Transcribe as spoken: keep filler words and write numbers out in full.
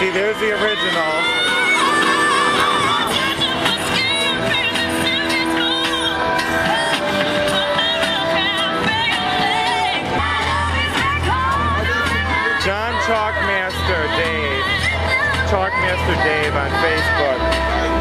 See, there's the original. John Chalkmaster Dave. Chalkmaster Dave on Facebook.